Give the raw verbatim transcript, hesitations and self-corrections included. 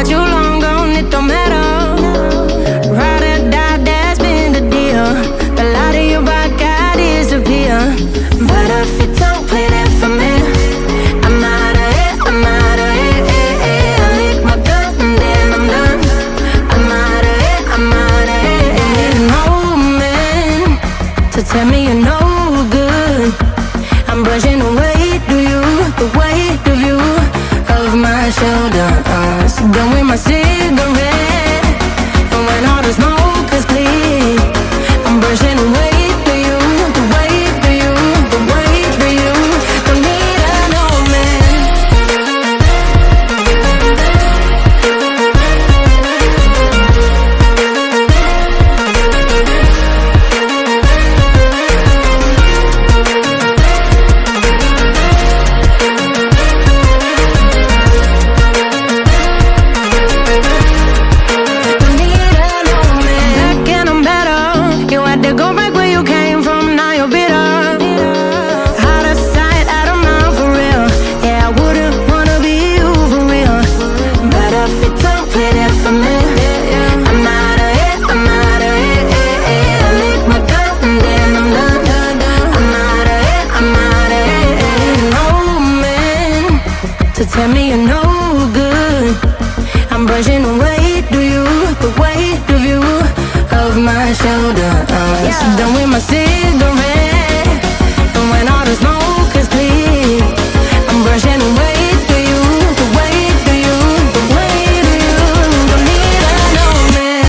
got you long gone, it don't matter. Ride or die, that's been the deal. The light of your bike, I disappear. But if you don't play that for me, I'm out of it, I'm out of it, eh, eh. I lick my gun and then I'm done. I'm out of it, I'm out of it, eh. Need an old man to tell me you're no good. I'm brushing the weight of you, the weight of you off my shoulder. uh, So done with my cigarette, and when all the smoke is clear, I'm brushing the weight of you, the weight of you, the weight of you. Don't need an old man. Tell me you're no good. I'm brushing the weight of you, the weight of you off my shoulder. uh, So done with my cigarette.